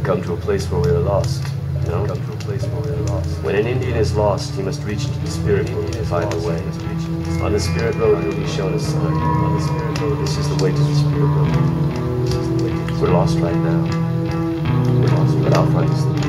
come to a place where we are lost. No? Come to a place where we are lost. When an Indian is lost, he must reach into the spirit road to find the way. On the spirit road, he'll be shown a sign. On the spirit road, this is the way to the spirit road. This is the way to the We're lost right now. We're lost, but I'll find us.